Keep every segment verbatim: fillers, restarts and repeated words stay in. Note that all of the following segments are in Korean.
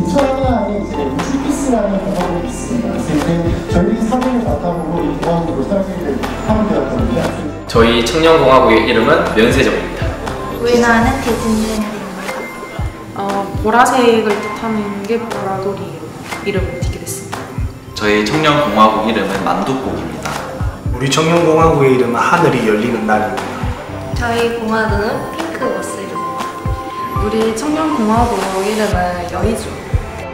인천에 이제 우주피스라는 공항이 있습니다. 그래서 저희 사진을 바탕으로 이 공항으로 설계를 하게 되었거든요. 저희 청년공화국의 이름은 면세점입니다. 우리나라는 디즈니랜드입니다. 어, 보라색을 뜻하는 게 보라돌이 이름을 띠게 됐습니다. 저희 청년공화국 이름은 만두국입니다. 우리 청년공화국의 이름은 하늘이 열리는 날입니다. 저희 공화국은 핑크버스입니다. 우리 청년공화국 이름은 여의주.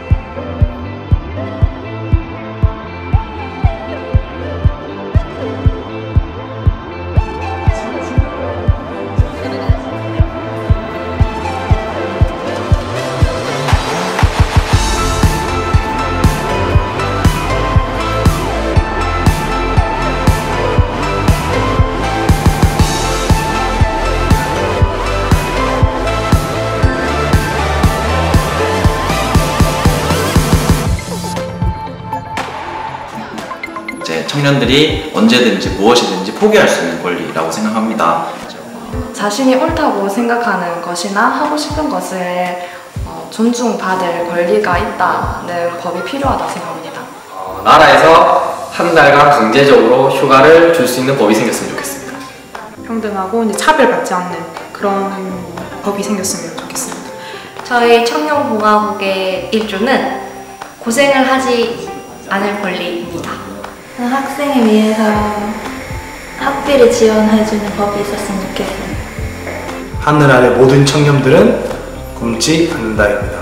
청년들이 언제든지 무엇이든지 포기할 수 있는 권리라고 생각합니다. 자신이 옳다고 생각하는 것이나 하고 싶은 것을 존중받을 권리가 있다는 법이 필요하다고 생각합니다. 어, 나라에서 한 달간 강제적으로 휴가를 줄 수 있는 법이 생겼으면 좋겠습니다. 평등하고 이제 차별받지 않는 그런 법이 생겼으면 좋겠습니다. 저희 청년공화국의 일조는 고생을 하지 않을 권리입니다. 학생을 위해서 학비를 지원해주는 법이 있었으면 좋겠습니다. 하늘 아래 모든 청년들은 굶지 않는다입니다.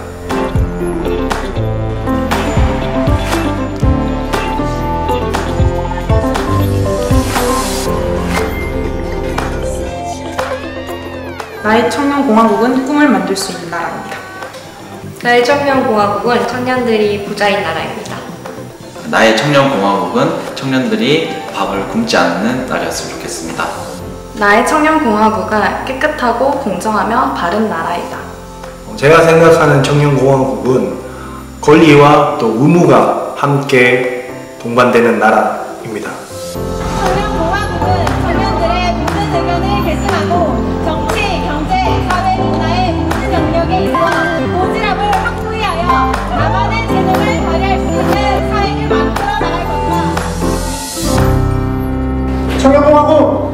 나의 청년공화국은 꿈을 만들 수 있는 나라입니다. 나의 청년공화국은 청년들이 부자인 나라입니다. 나의 청년공화국은 청년들이 밥을 굶지 않는 나라였으면 좋겠습니다. 나의 청년공화국은 깨끗하고 공정하며 바른 나라이다. 제가 생각하는 청년공화국은 권리와 또 의무가 함께 동반되는 나라입니다. 청년공화국은 청년들의 모든 의견을 계승하고 정치, 경제, 사회, 문화의 모든 영역에 있어 오지랖을 확보히 하여 나만의 재능을 발휘할 수 있는 사회를 만들어 나갈 것이다. 청년공화국